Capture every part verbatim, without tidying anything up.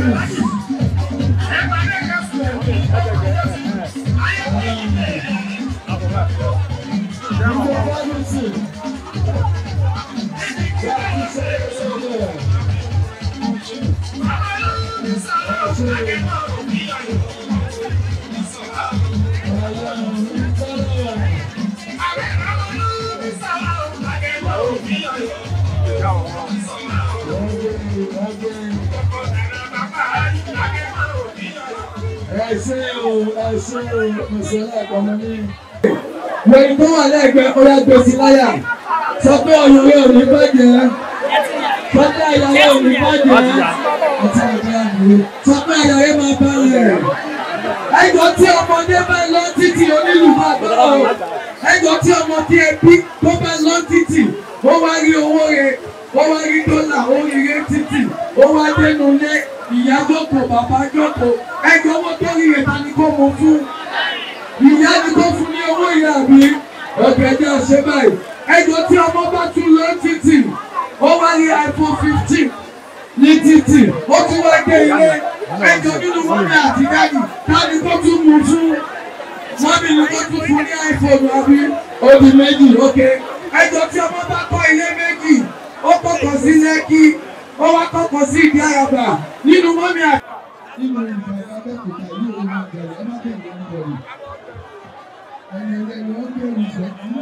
Lẹ́yìn tó wà lẹ́gbẹ̀ẹ́ ọ̀yà gbèsè láyà sọ pé ọ̀yọ́ rẹ̀ ò ní bàjẹ́ sọ pé àyà rẹ̀ ò ní bàjẹ́ àti àgbà rẹ̀ sọ pé àyà rẹ̀ máa balẹ̀. Ẹjọ́ tí ọmọdé bá lọ títì onílù bá gbọ́dọ̀ ẹjọ́ tí ọmọdé ẹbí tó bá lọ títì ó wá rí owó rẹ̀ ó wá rí dọ́là ó rí rẹ̀ títì ó wá dénú lé ìyá jókòó bàbá jókòó ẹjọ́ owó tó rí rẹ̀ ta ni kò mú fún. Ìyá ni kò fún ní owó ìyá mi, ọ̀gẹ̀dẹ̀ ọ̀ṣẹ́ báyìí. Ẹjọ́ tí ọmọ bá tún lọ títì, ó wá rí iPhone fifteen ní títì, ó tún wá dé ilé. Ẹjọ́ nínú mọ́mí àti dáàdì, táàdì kó tún mú fún. Mọ́mí ni kó tún fún ní iPhone àbí obì méjì, ókè. Ẹjọ́ tí ọmọ bá kọ́ ilé méjì, ó kọ́kọ́ sí Lẹ́kí, ó wá kọ́kọ́ sí Ìdí Àràbà. Nínú mọ́mí àti. Nínú ìgbà Abẹ́òkúta ìlú òun àgbẹ̀rẹ̀, ẹ má bẹ̀rẹ̀ ní bọ̀rọ̀. Ẹni ẹlẹ́ni wọ́n bẹ̀rù ìṣẹ́jú.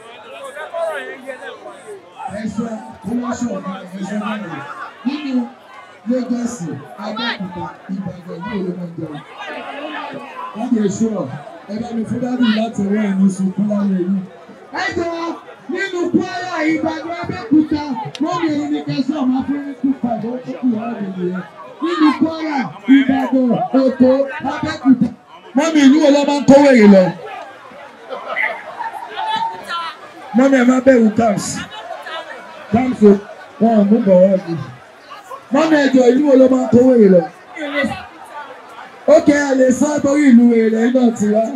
Ẹ̀ṣọ́ kọ́mọ́ṣọ́ ọ̀gá ẹ̀ṣọ́ náà. Nínú Lagos, Abẹ́òkúta, Ìbàdàn ní olómọ̀jọ́. Wọ́n lè ṣọ́ ẹ bá mi fún dádì láti rẹ́ ẹ̀mí sunkún láyé yìí. Ẹ jọ nínú Kwara, Ìbàdàn, Abẹ́òkúta, mọ́mí ẹni ní kẹsàn-án máa fún ní two five ó kú ọ̀rọ̀ nìyẹn. Nínú Kwara, Ìbàdàn, Èkó, Abẹ́òkúta. Mọ́mí ìlú wo ló máa ń kówó èyí lọ? Mọ́mí ẹ̀ máa bẹ̀rù camps. Camps o, wọn ò mú bọ̀ wọ́n ni. Mọ́mí ẹ̀jọ̀ ìlú wo ló máa ń kówó èyí lọ? Ó kẹ́ ẹ lè sọ torí ìlú èrè náà ti wá.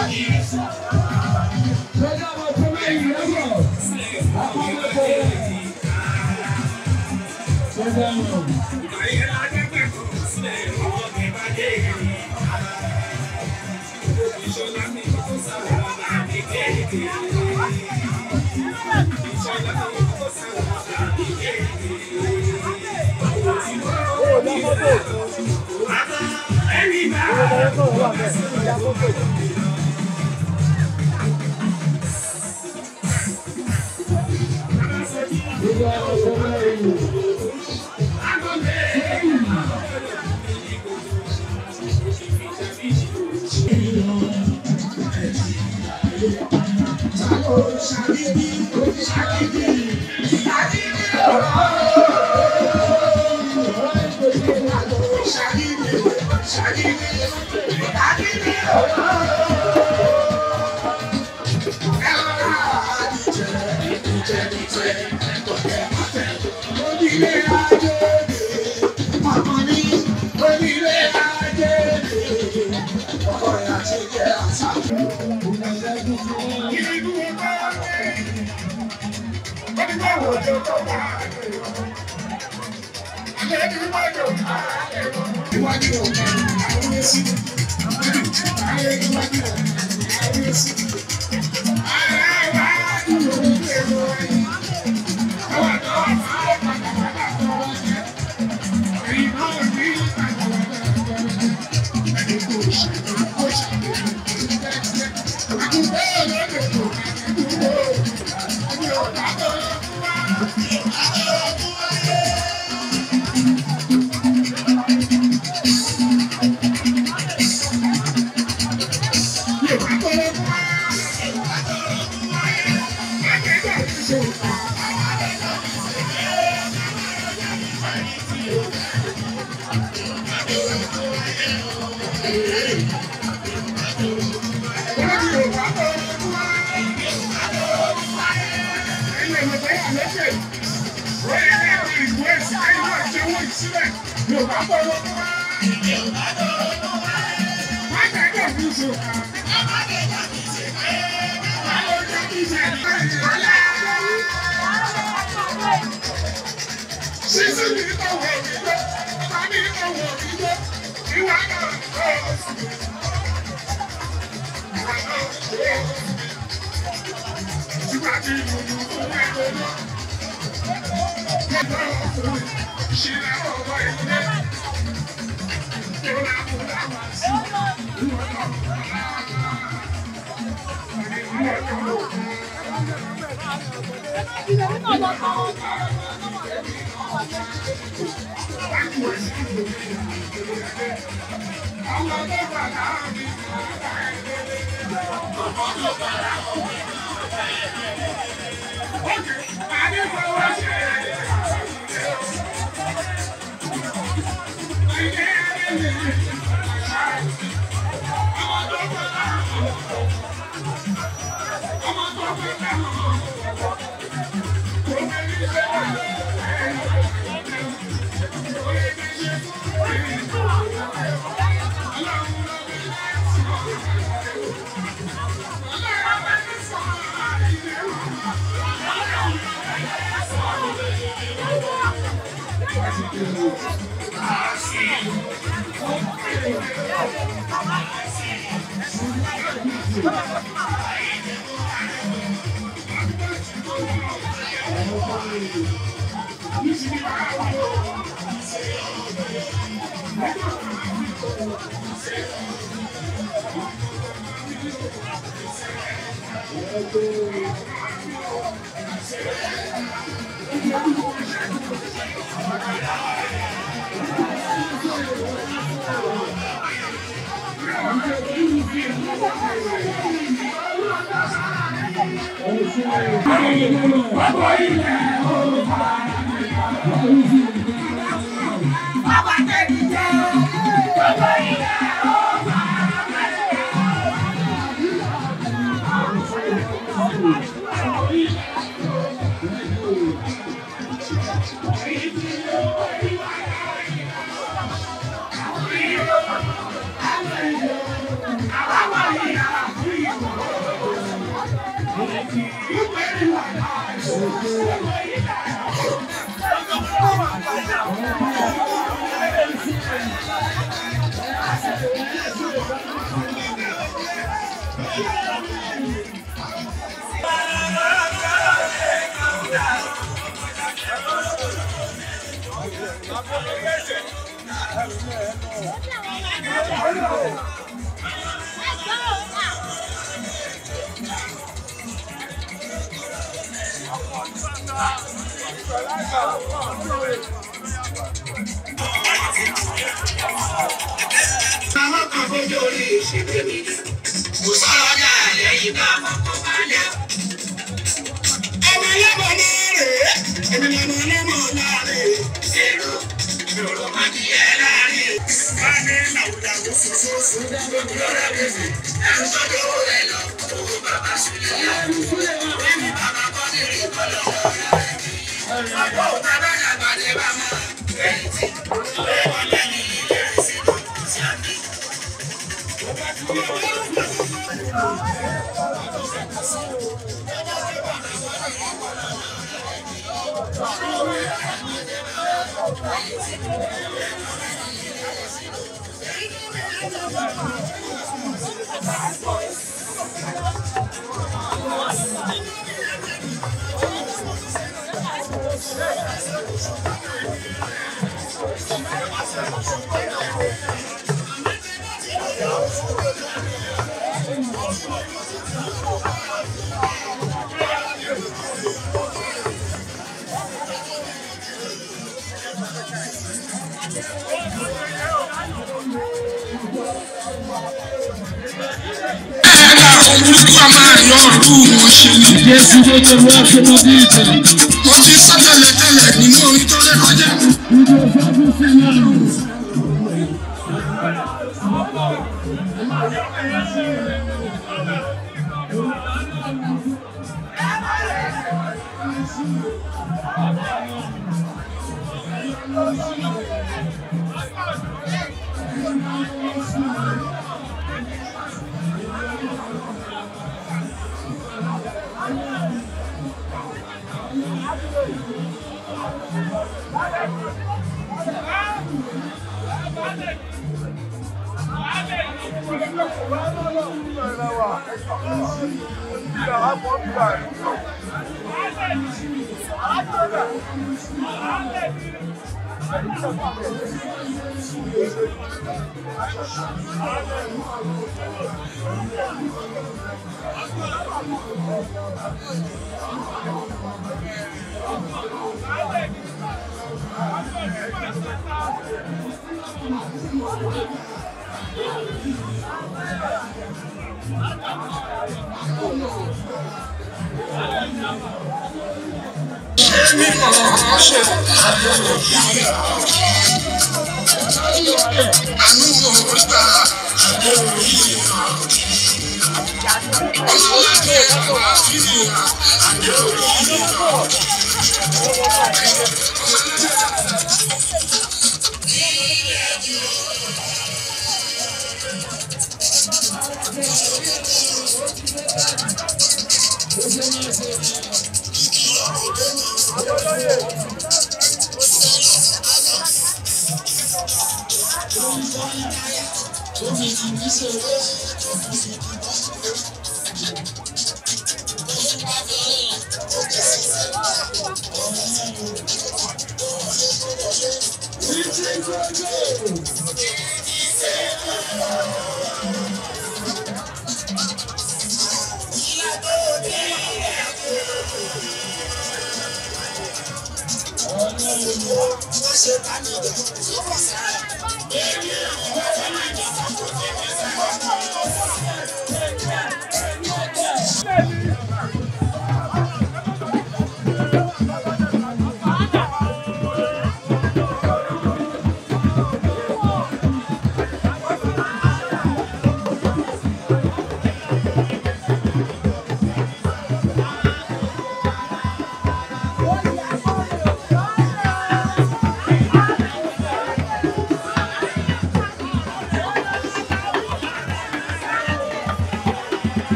Thank you.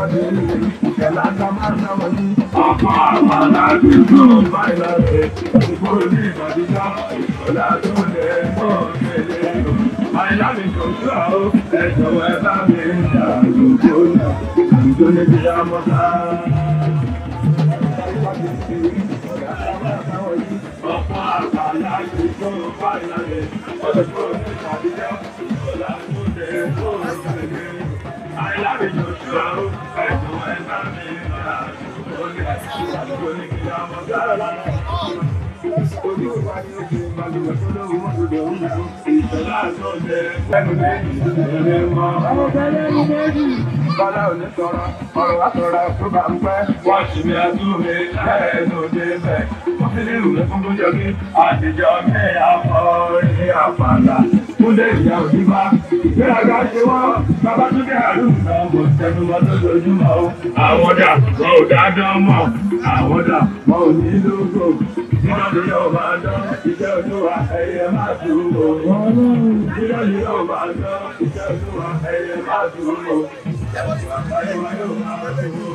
Ọ̀pọ̀ àpàlà ti tó báyìí rẹ̀, ìgbò ní ìbàdíjà, ìṣọ̀lá tó lè mọ́ kéré. Àìlá mi kò tó àwọn ẹ̀jọ̀ ẹ̀bá mi ń jà lóko náà, àdúgbò ní bí a mọ́ ká. Ọ̀pọ̀ àpàlà ti tó báyìí rẹ̀, ìgbò ní ìbàdíjà, ìṣọ̀lá tó lè mọ́ kéré. Àìlá mi kò tó àwọn ẹ̀jọ̀ ẹ̀bá mi ń jà lóko náà, àdúgbò ní bí a mọ́ ká. Bọ́lá ò ní sọ̀rọ̀, ọ̀rọ̀ wá sọ̀rọ̀ tó bá ń pẹ́. Wọ́n sì mi àtúnmí lẹ́nu òde bẹ̀. Wọ́n fi ní ìwé fún tó jẹ́ kí àtijọ́ mi àfọ̀rí àpàlà. Túndé ìyá òní bá. Ìgbéraga ṣe wọ́n, bàbá Túndé àrùn náà mọ̀ tẹnu wọn lójoojúmọ́ o. Àwọn dà, wọn ò dá dán mọ̀. Àwọn dà, wọn ò ní lógo. Ìjọ́ni yóò máa dán, iṣẹ́ olúwa ẹyẹ máa dùn o. Ìjọ́ni yóò máa dán, iṣẹ́ olúwa ẹyẹ máa dùn o. Ẹyẹ yóò máa dùn o.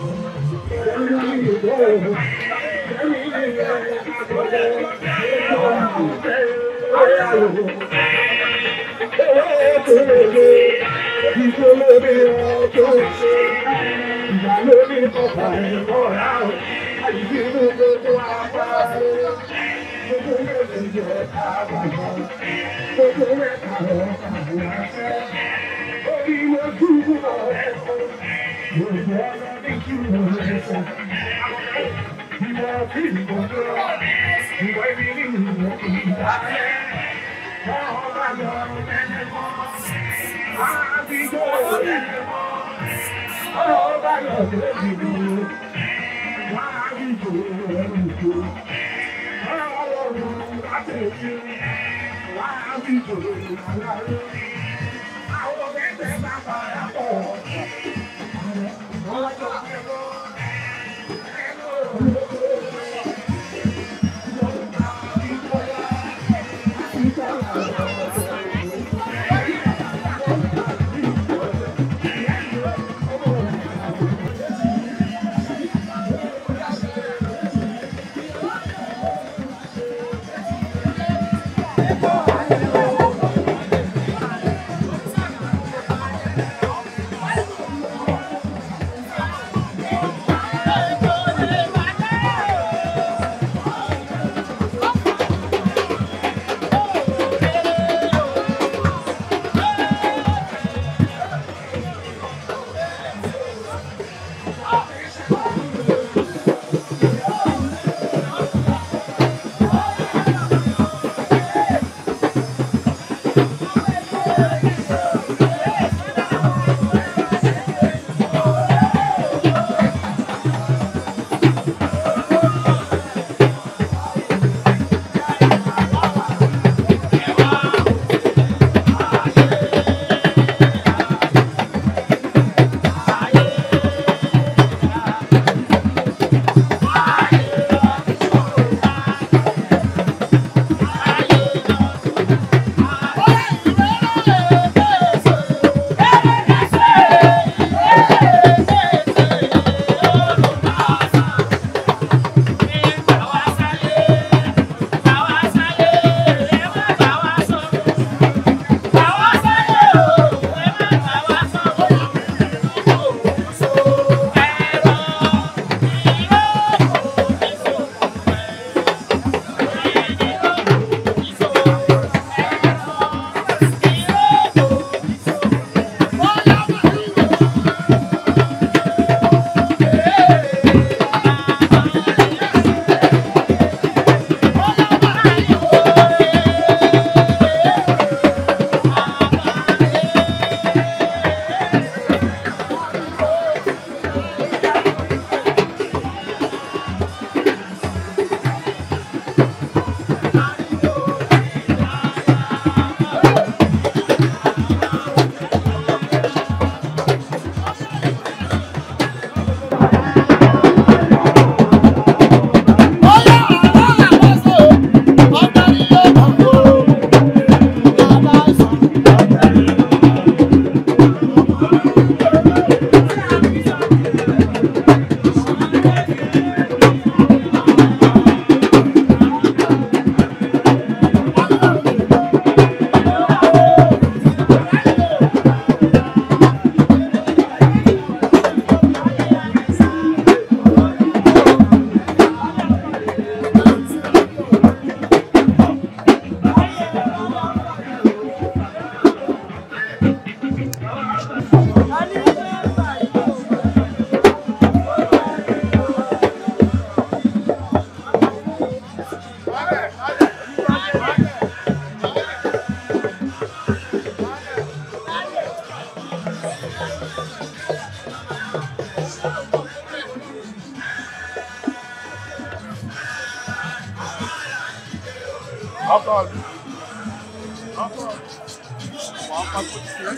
Encore. Encore. On va pas continuer.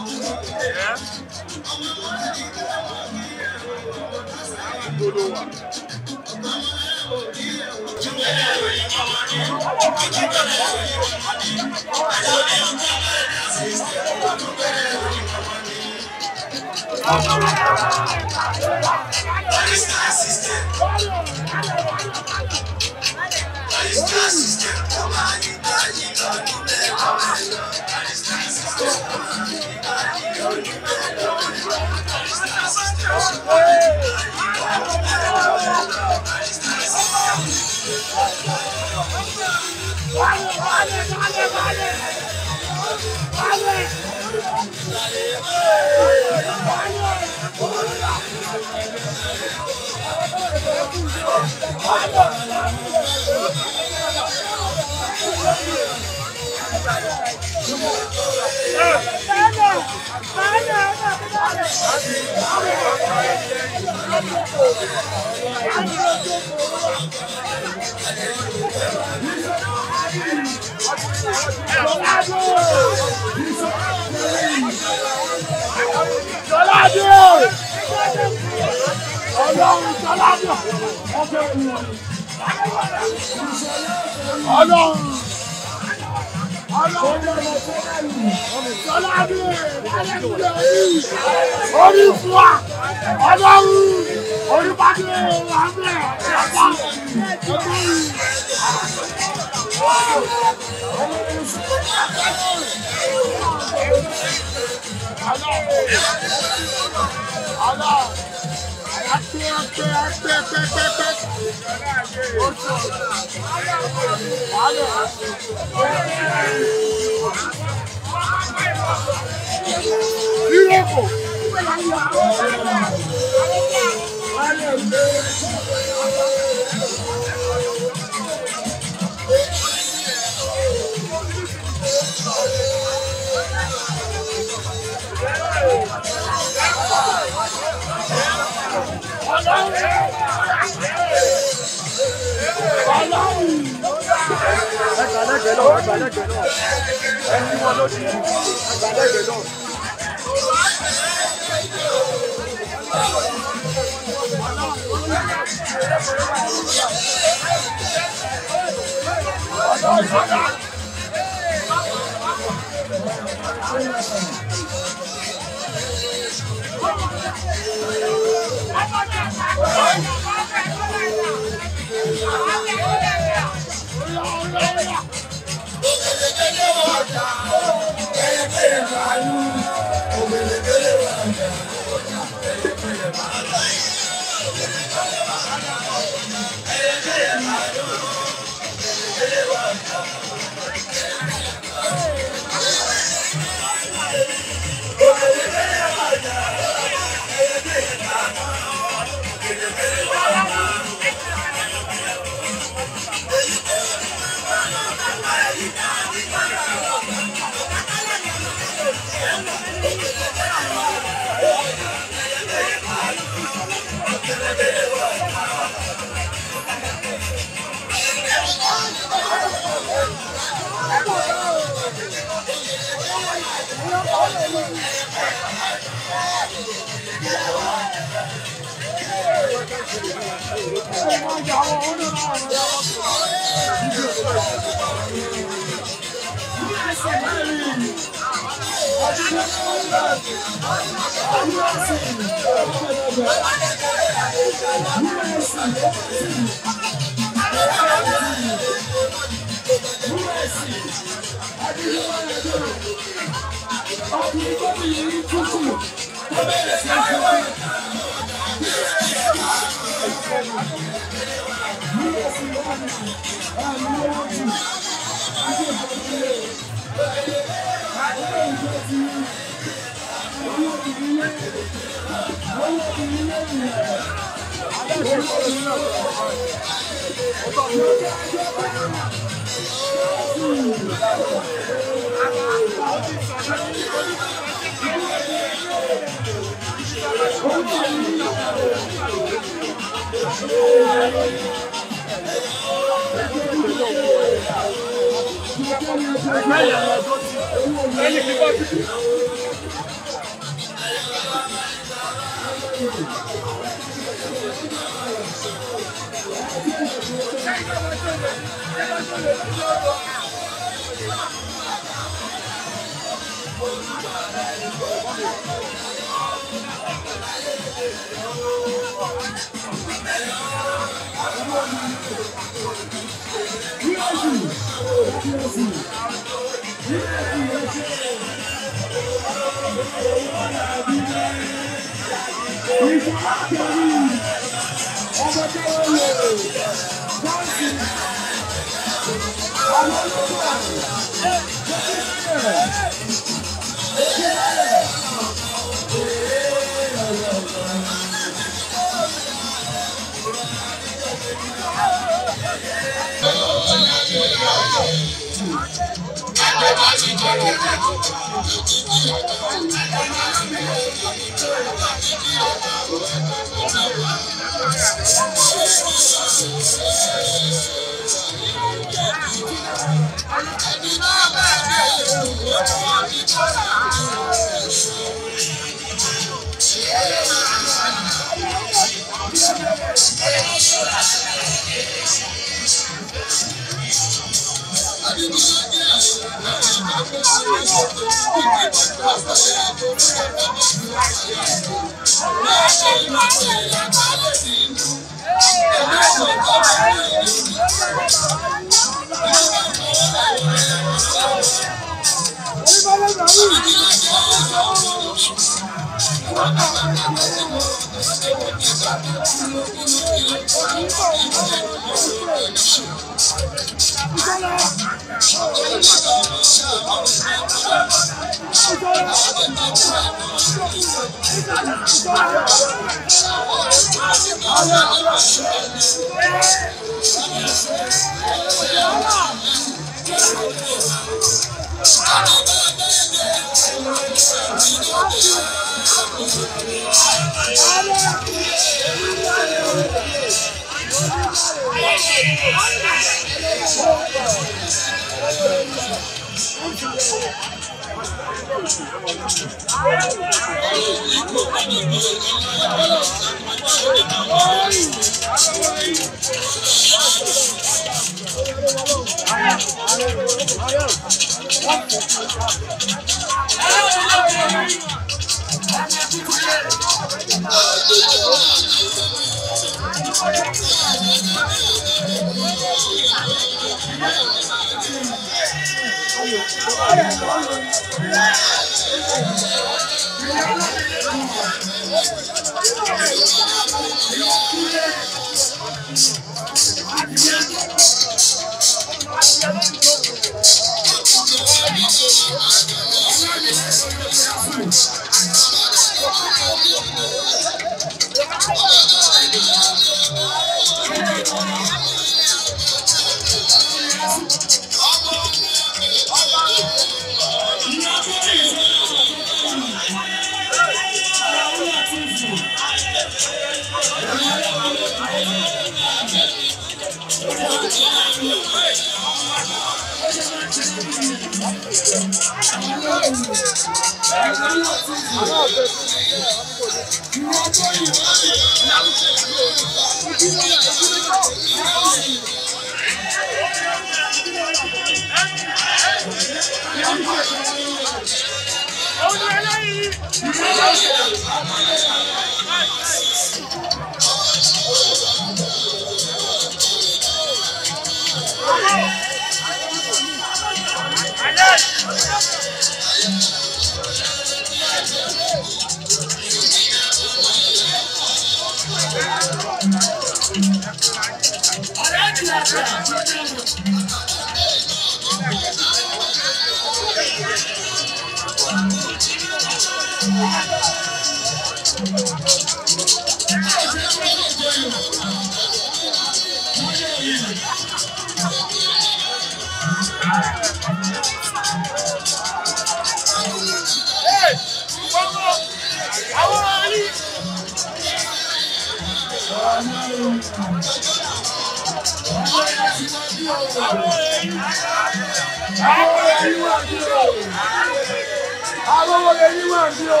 Alówó lè yí wà bí o.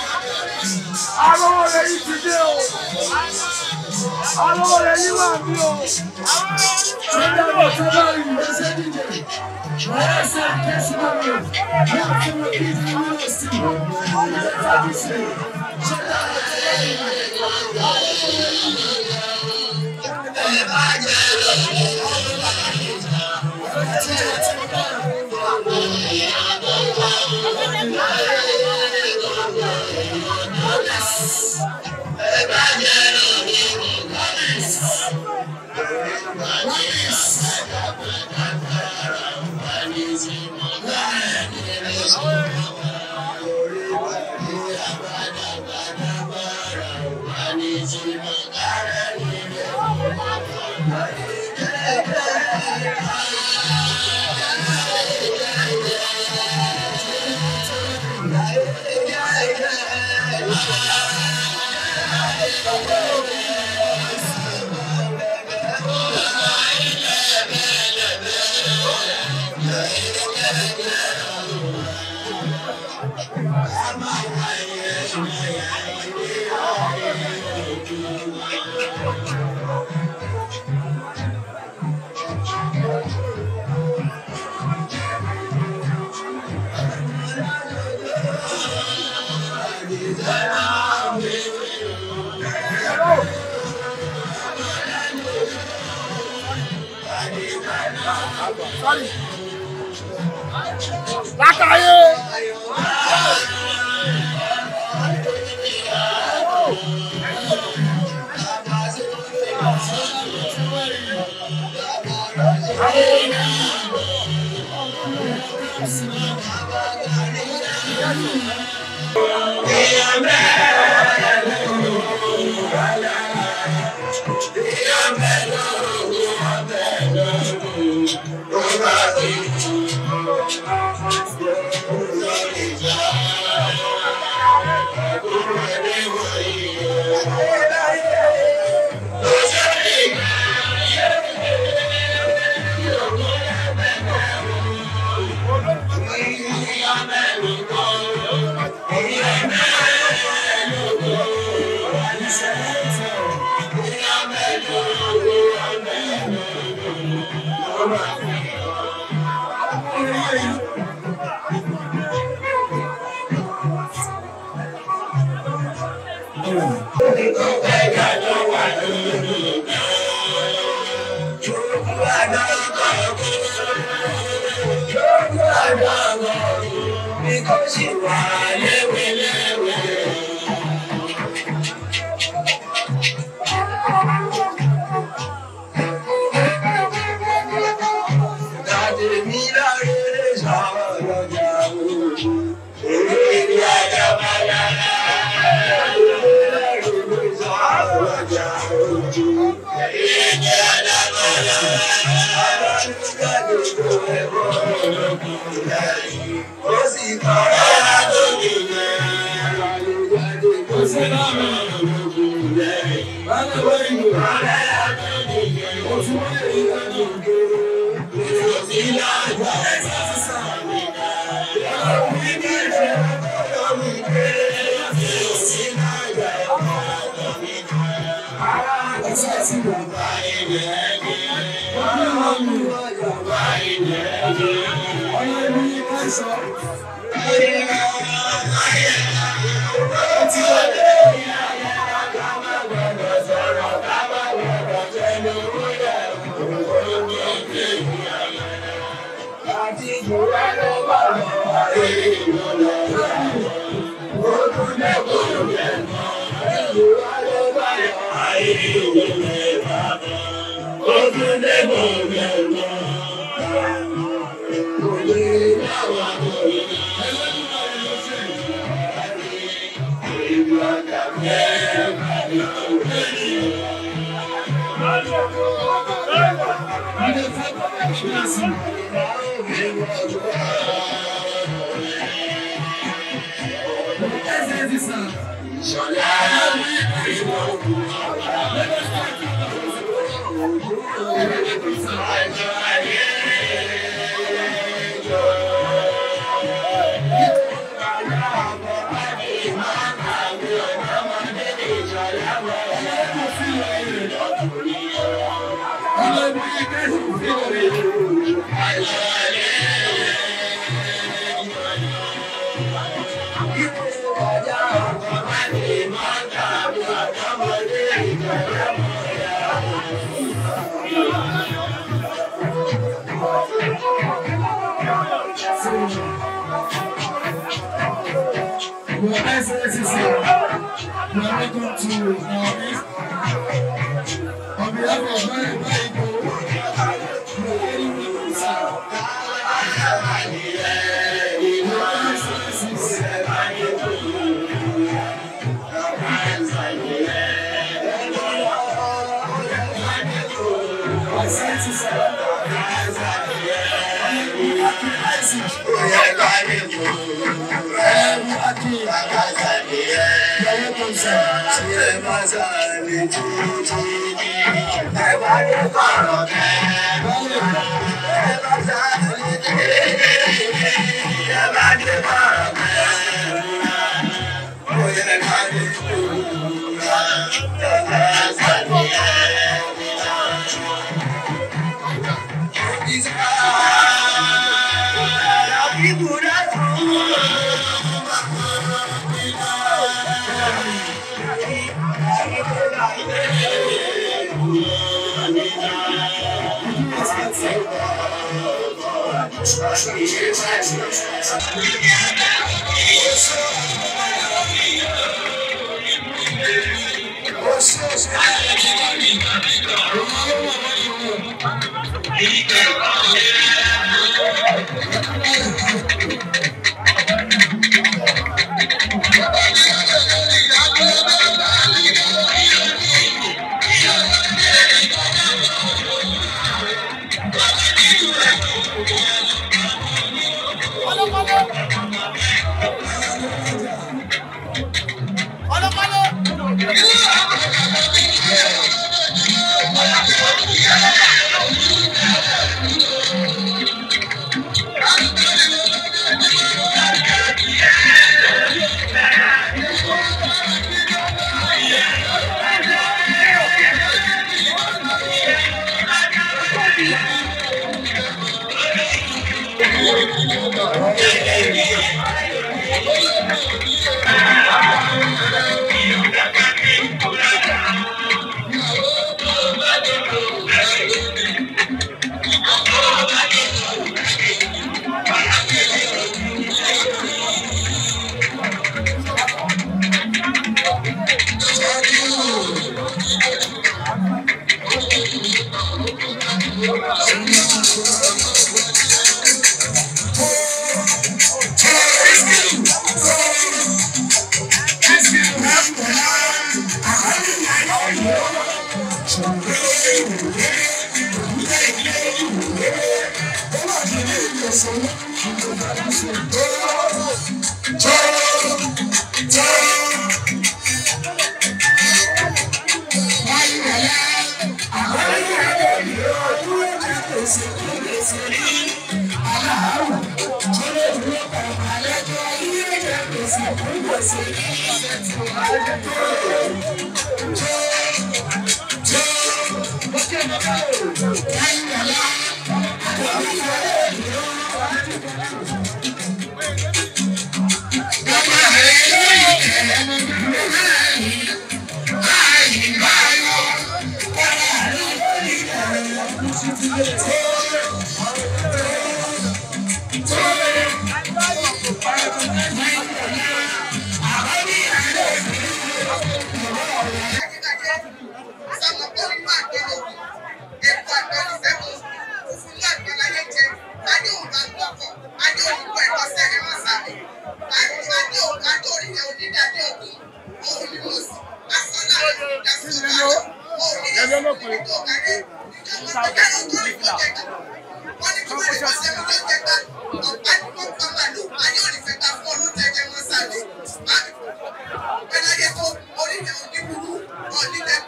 Alówó lè yí ti dé o. Alówó lè yí wà bí o. Ṣé o ṣe bá rí mi? Ṣé díje? Ọ̀rẹ́ ṣe kẹ́sì náà mi. Bí a ti mọ kí ní ìlú sí i. Ọ̀rẹ́ tàbí sí i. Ṣé dáa ṣe bá rí mi? Alówó lè yí mi. Ẹ bá jẹ́ Thank you. Your Excellency, you are welcome to our East. On behalf of my people, wọ́n ní kí wọ́n lè pàṣẹ mi ló jẹta ọ̀pá ní wọ́n pa màlúù ayé òní fẹ́ ta fún ọlọ́jà ẹ̀jẹ̀ wọn sáré pẹ̀lú ayé tó orílẹ̀ òní burú ọ̀nílẹ̀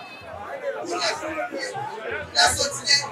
lásán ti yẹ.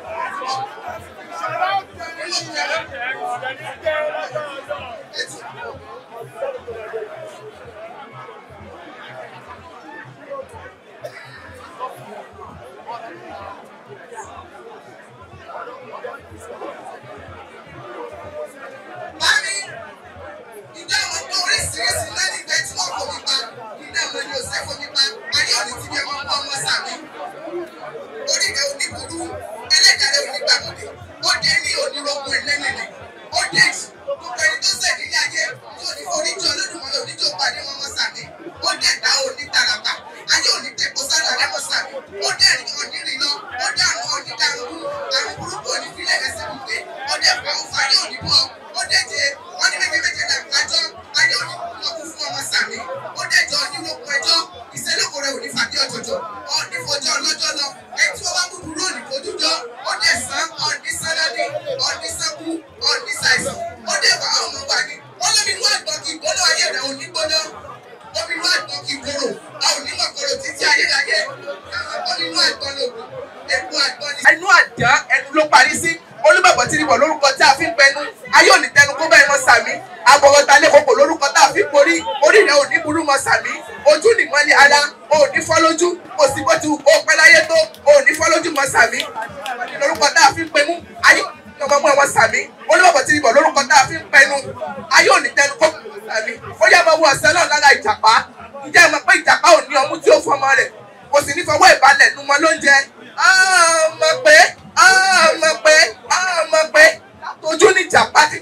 Mami, ìjà àwọn ọmọ oríṣiríṣi lẹ́nu ìgbẹ́ tí wọ́n kò ní pa, ìjà àwọn ẹni òṣèlú kò ní pa, ayé òní ti bí ọmọ ọmọ ọmọ sàmì. Orílẹ̀ òní burú, ẹlẹ́dàá òní gbàgbọ́dé, ó dé ní onírọ̀kùn ìlẹ́nìlẹ̀, ó dé gbogbo ẹni tó sẹ̀ nílé ayé tí òní oníjọ Olódùmarè oníjọ pàdé wọn mọ́ sàmì, ó dé dá òní tàràbà, ayé òní tẹ̀kọ́ sára rẹ̀ mọ́ sàmì, ó dé ẹ̀rí onírìn lọ, ó dé àwọn onídàrú, àrùn burúkú òní fílẹ̀ ẹsẹ̀ wípé, ó dé fàáfù ayé òní bọ̀, ó dé jẹ, wọ́n ní méje méje là kájọ́, ayé òní lọ́kùn fún ọmọ sàmì, ó dé jọ onírọ̀kùn ẹjọ́, ìṣẹ́lẹ̀kọ rẹ̀ òní fàdí ọ̀jọ̀jọ̀, ọ̀ní fọjọ́ ọlọ́jọ́ lọ, ẹtí wọ́n bá búburú òní fojújọ́, ó dé sàn, ọ̀ní sáládé, ọ̀ní sánkú, ọ̀ní ṣàìsàn, ó dé wà ọmọ wà ní, wọ́n lómi inú àgbọ̀n kì í gbóná ayé rẹ̀ òní gbóná, omi inú àgbọ̀n kì í korò, a ò ní mọ̀ korò títí ayérayé, omi inú àgbọ̀n lògùn, epo àgbọ̀n ni. Ẹnu àdá ẹnu ló parí sí. Olúbàbọ̀ tí níbọ̀ lórúkọ tí a fi ń pẹnu ayé òní tẹnu kó bẹ́ẹ̀ mọ́ sàmí agbọ̀wọ̀ta lẹ́kọ̀ọ́ lórúkọ tá a fi ń porí orí rẹ̀ òní burú mọ́ sàmí ojú nìmọ́lẹ̀ ara òní fọ́ lójú òsì bó ti wù kó pẹ́ láyé tó òní fọ́ lójú mọ́ sàmí lórúkọ tá a fi ń pẹnu ayé òní ọmọ mọ́ wọn sàmí Olúbàbọ̀ tí níbọ̀ lórúkọ tá a fi ń pẹnu ayé òní tẹnu kó bẹ́ẹ̀ mọ́ sàmí ó yẹ máa wọ ọ̀sẹ̀ náà lára ìjàpá ǹjẹ́ ẹ mọ̀ pé ìjàpá ò ní ọmú tí ó fọmọ rẹ̀ kò sì ní fọwọ́ ìbalẹ̀ nu wọn lóúnjẹ mọ̀ pé mọ̀ pé mọ̀ pé ojú ní ìjàpá ti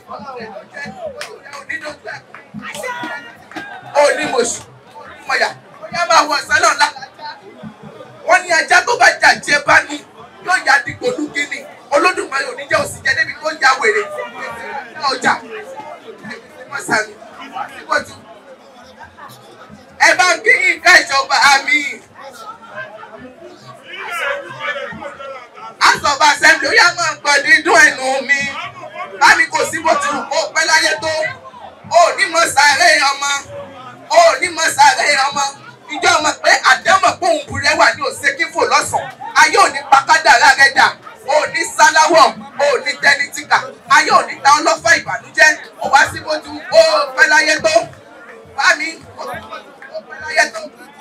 òní mọ̀ṣù mọ̀yà ó máa wọ ọ̀sán náà lá. Wọ́n ní ajá tó bá jàjẹ́ bá ní yóò yá dìgbò lúgínì Olódùmarè òní jẹ́ òsì jẹ́ débi tó ya wèrè ọjà ẹ bá ń kí nǹkan ìjọba mi. Asọ̀bà assembly ó yá máa ń gbọ́ dídùn ẹnu mi. Bámi kò sí bó ti wù kó pẹ́ láyé tó. Ó ní mọ̀ sáré ọmọ. Ó ní mọ̀ sáré ọmọ. Ìjọ ọmọ pé àdéhùn pé òun burẹ́ wà ní òsèkífò lọ́sàn-án. Ayé òní pakádàrá rẹ̀ dà. Ó ní sáláwọ̀. Ó ní tẹnitíkà. Ayé òní ta ọlọ́fà ìbànújẹ́. Ó wá sí bó ti wù kó pẹ́ láyé tó. Bámi kò sí bó ti wù kó pẹ́ láyé tó.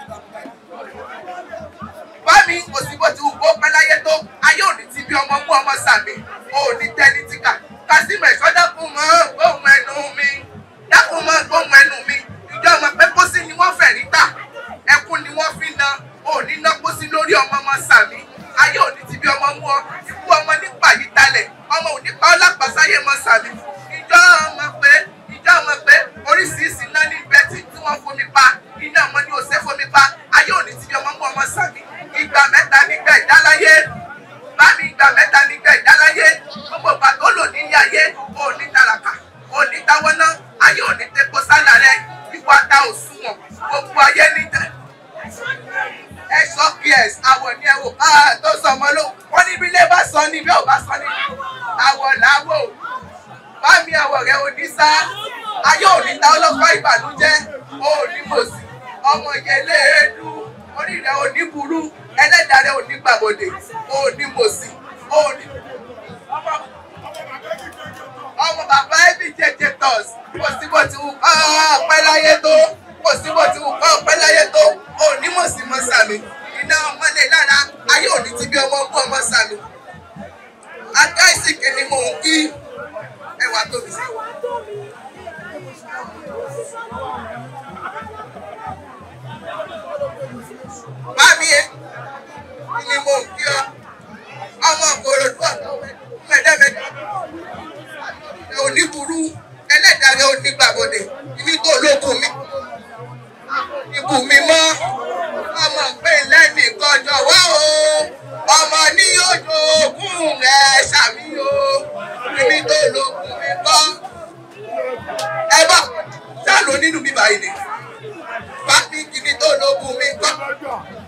Bámi kò sí bó ti wù kó pẹ́ láyé tó. Ayé òní ti bí ọmọ mú ọmọ sàmì. Ó ní tẹnitíkà. Kásímọ̀ ẹ̀ṣọ́ dákun mọ́ gbóhùn ẹnu mi. Dákun mọ́ gbóhùn ẹnu mi. Ìjọ ọmọ pé pósí ni wọ́n fẹ̀ níta. Ẹkún ni wọ́n fi na. Ó ní ná pósí lórí ọmọ ọmọ sàmì. Ayé òní ti bí ọmọ mú ọ. Ikú ọmọ nípa yìí talẹ̀. Ọmọ òní pa ọ́ lápàsáyé mọ́ sàmì. Ìjọ ọmọ pé ìjọ ọmọ pé oríṣiríṣi iná ní ibẹ̀ tí wọ́n fomi pa. Iná ọmọ ni òṣè fomi pa. Ayé òní ti bí ọmọ mú ọmọ sàmì. Ìgbà mẹ́ta nígbà ìdáláyé. Bámi ìgbà mẹ́ta nígbà ìdáláyé. Gbogbo ìgbà tó lò nílé ayé. Òní tàràkà. Òní táwọn náà. Ayé òní tepo sálà rẹ̀. Ìwà ta òṣùwọ̀n. Gbogbo ayé ní tẹ̀. Ẹ sọ P S àwọ̀ ni ẹ wò ká tó sọ ọmọ ló. Wọ́n ní bí ilé bá sọ ní bí ò bá sọ ní. Àwọ̀ làwọ̀. Bámi àwọ̀ rẹ̀ ò ní sá. Ayé òní ta ọlọ́kọ̀ ìbànújẹ́. Òní mòsì. Ọmọ yẹlé èédú. Orí rẹ̀ ò ní burú. Ẹlẹ́dàá rẹ̀ ò ní gbàbọ̀dè. Òní mòsì. Òní. Ọmọ bàbá ẹbí jẹjẹ tọ̀s. Kò sí bó ti wù kọ́ ọpẹ́ láyé tó. Kò sí bó ti wù kọ́ ọpẹ́ láyé tó. Òní mòsì mọ́ sàmì. Iná ọmọlé lára. Ayé òní ti bí ọmọ mú ọmọ sàmì. Akáìsìkì ni mò ń kí. Ẹwà tóbi sí. Mami ẹ ni mo kí ọ ọmọ Ìkòròdú mẹ́ẹ̀ẹ́dẹ́gbẹ̀ẹ́ òní burú ẹlẹ́dàá rẹ̀ òní gbàbọ̀dẹ̀ ibi tó lókun mi ibù mi mọ́ ọmọ pé lẹ́nu ìkọjọ wá o ọmọ ní ojú ogún rẹ̀ ṣàmì o ibi tó lókun mi kọ́ ẹ bá sálò nínú bíbá yìí ni bá ní ibi tó lókun mi kọ́.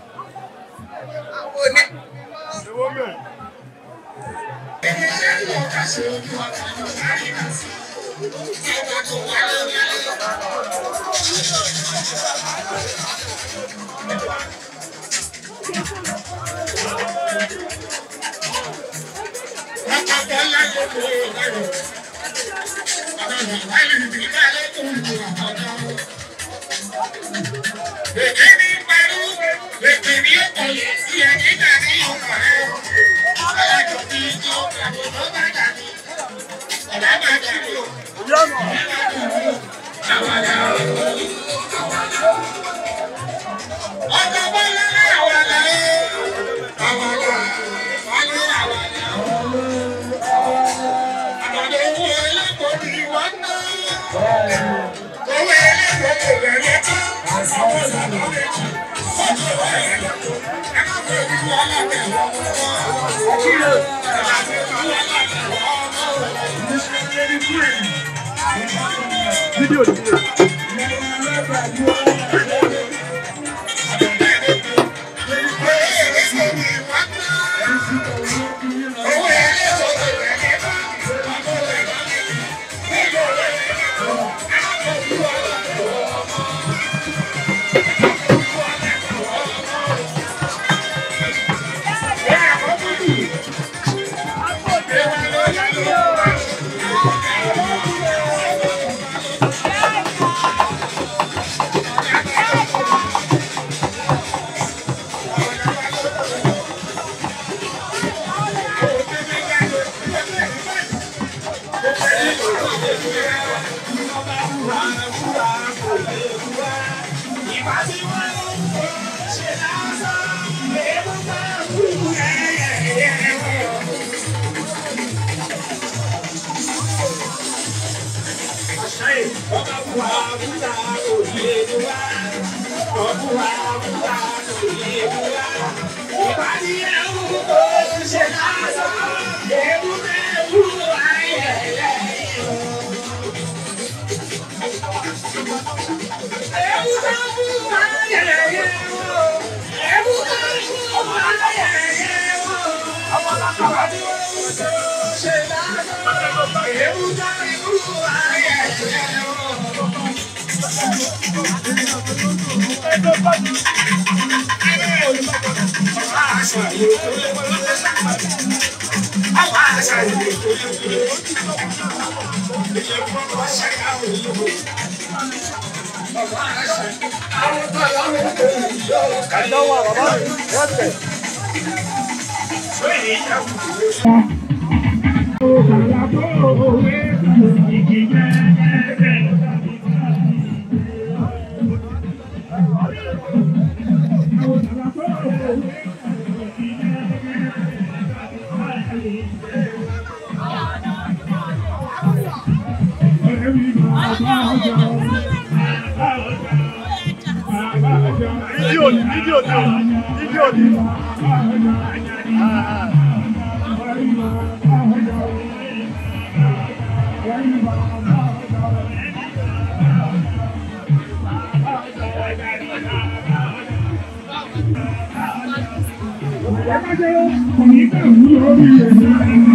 Òní. Video, video. Video, video, video, video. Ah. Con